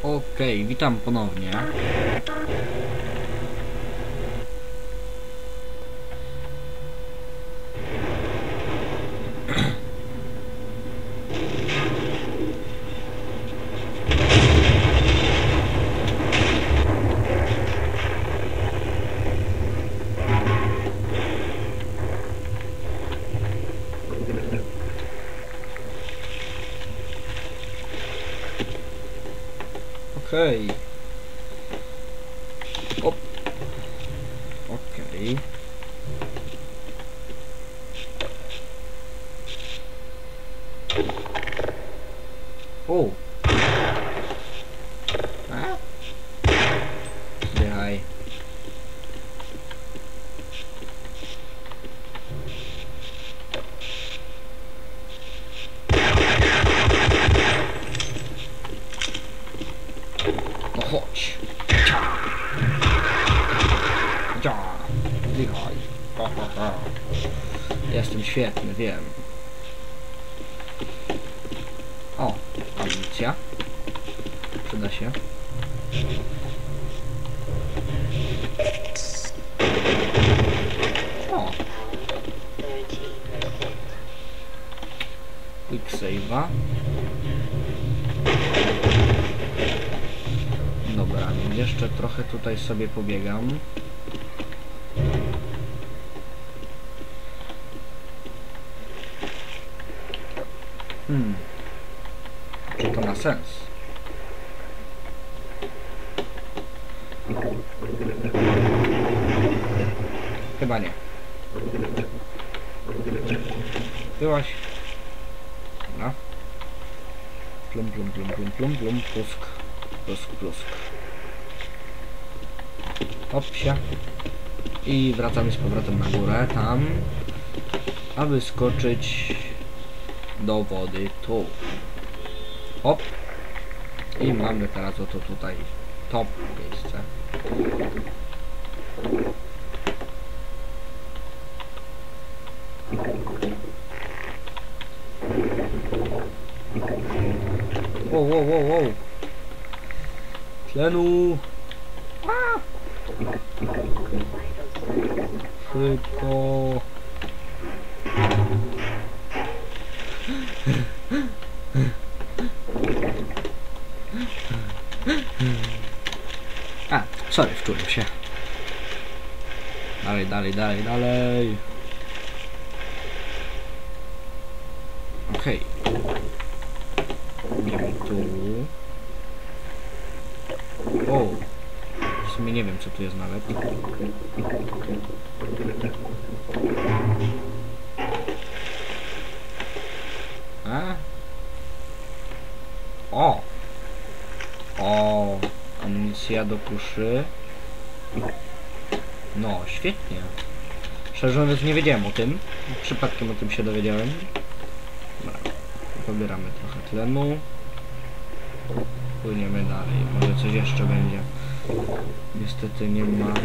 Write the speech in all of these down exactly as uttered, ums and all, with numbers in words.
Okej, okay, witam ponownie. Okej. Okay. Op. Okej. Okay. O. A? Zdychaj. No chodź. Ja. Zdychaj. Ha, ha, ha. Jestem świetny, wiem. O, amunicja. Przyda się. O. Quick save'a. Dobra, więc jeszcze trochę tutaj sobie pobiegam. Hmm. Czy to ma sens? Chyba nie. Byłaś. Dobra. Plum, plum, plum, plum, plum, plum, plusk, plusk, plusk. Hopsia. I wracamy z powrotem na górę, tam, aby skoczyć do wody tu. Hop. I mamy teraz oto tutaj top miejsce. Wow, wow, wow, wow. Tlenu. A! Szybko. A, sorry, wczułem się. Dalej, dalej, dalej, dalej. Okej. Okay. Idziemy tu. O! W sumie nie wiem, co tu jest nawet. A? O! O! Amunicja do kuszy. No, świetnie. Szczerze mówiąc, nie wiedziałem o tym. Przypadkiem o tym się dowiedziałem. Dobra. Pobieramy trochę tlenu. Płyniemy dalej. Może coś jeszcze będzie. Niestety nie ma.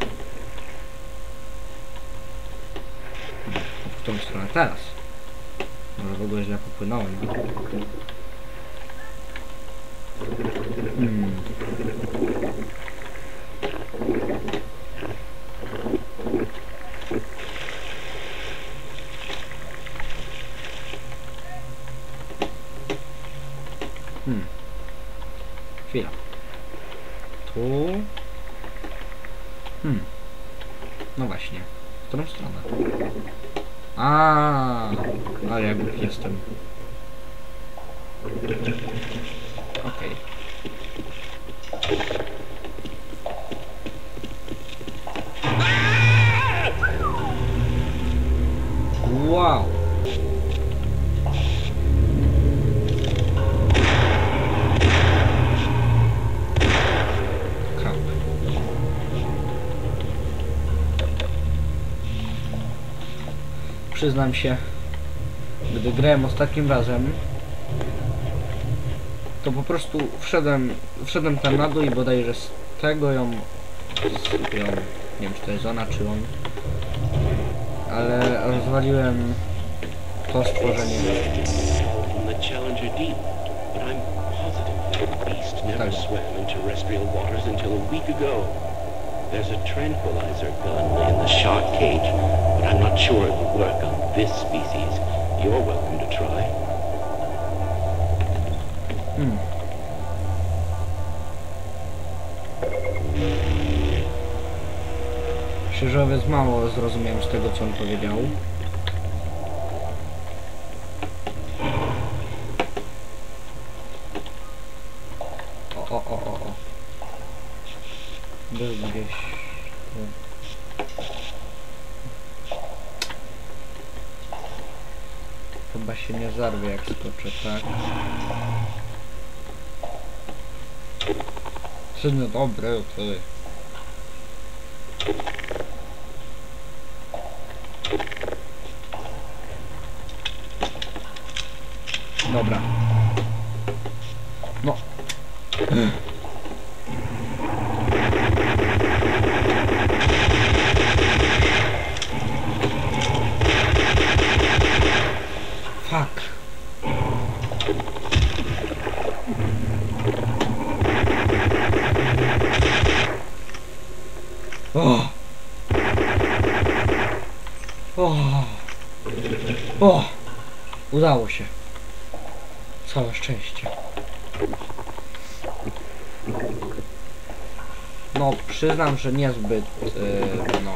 W którą stronę teraz? Może w ogóle źle popłynąłem. Hmm. Hmm. Chwila. Tu. Hmm. No właśnie. W którą stronę? A, ale ja głupi jestem. Okej. Wow. Krab. Przyznam się, gdy grałem ostatnim razem, to po prostu wszedłem, wszedłem tam na dół i bodajże z tego ją, z, ją, nie wiem, czy to jest ona, czy on, ale rozwaliłem to stworzenie. Never swam in terrestrial waters until a week ago. There's a tranquilizer gun in the shark cage, but I'm not sure it would work on this species. You're welcome to try. Hmm. Szczerze mówiąc, mało zrozumiałem z tego, co on powiedział. O, o, o, o, o. Był gdzieś... tu. Chyba się nie zarwie, jak skoczę, tak? Syny dobre, ty. Dobra. No. Fuck. O. O. O. Udało się. Całe szczęście. No, przyznam, że niezbyt yy, no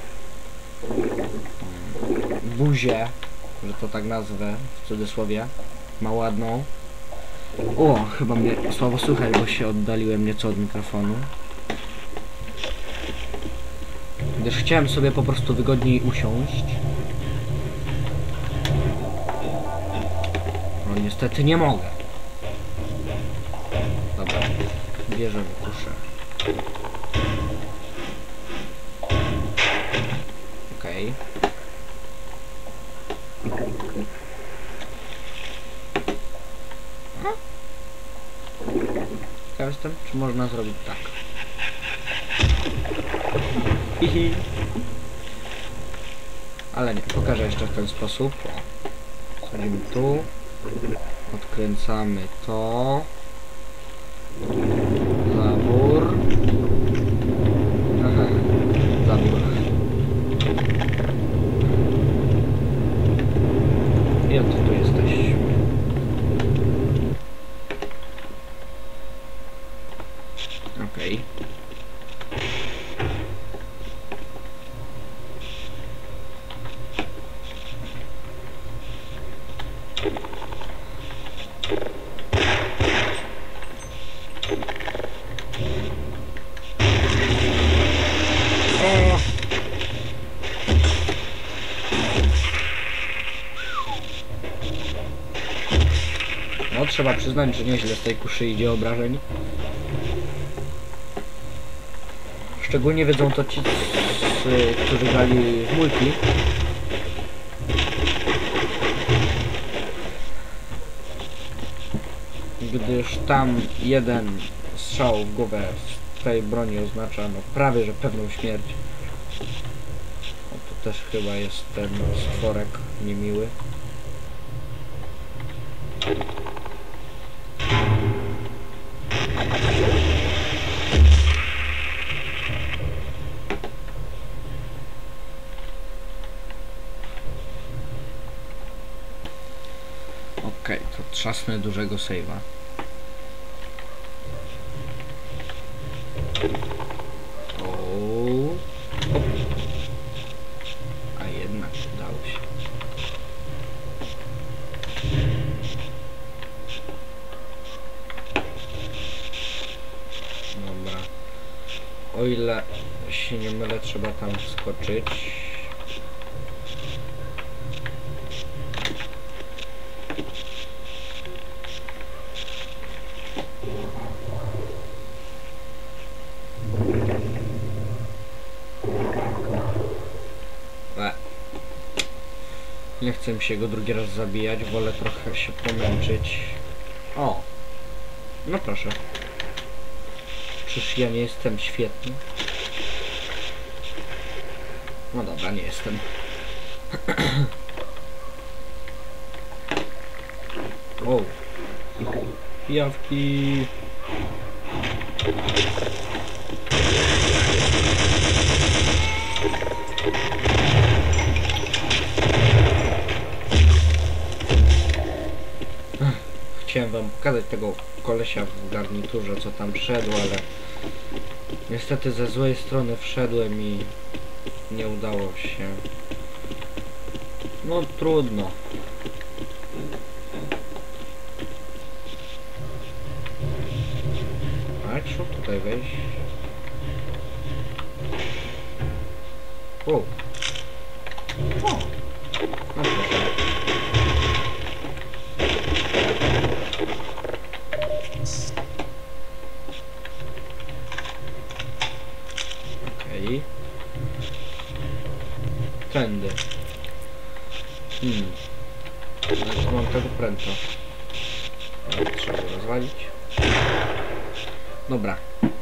yy, buzię, że to tak nazwę w cudzysłowie, ma ładną. O, chyba mnie słabo słychać, bo się oddaliłem nieco od mikrofonu. Gdyż chciałem sobie po prostu wygodniej usiąść. No niestety nie mogę. Dobra, bierzemy kuszę. Okej. Okay. Ciekaw jestem, czy można zrobić tak. Hihi. Ale nie, pokażę jeszcze w ten sposób. Wchodzimy tu. Odkręcamy to. Zabór. Aha, zabór. I od tu jesteś. Okej. Okay. No, trzeba przyznać, że nieźle z tej kuszy idzie obrażeń. Szczególnie wiedzą to ci, którzy grali w multi. Gdyż tam jeden strzał w głowę z tej broni oznacza no prawie że pewną śmierć. O, to też chyba jest ten stworek niemiły. Okej, okay, to trzasnę dużego save'a. O, a jednak udało się. Dobra. O ile się nie mylę, trzeba tam wskoczyć. Nie chcę się go drugi raz zabijać, wolę trochę się pomęczyć. O! No proszę. Czyż ja nie jestem świetny? No dobra, nie jestem. O! Pijawki! Chciałem wam pokazać tego kolesia w garniturze, co tam szedł, ale niestety ze złej strony wszedłem i nie udało się. No trudno. A jak szło tutaj wejść? O! O! No proszę. Okej. Tędy. Hmm. Znaczy mam tego prędko. Ale trzeba go rozwalić. Dobra.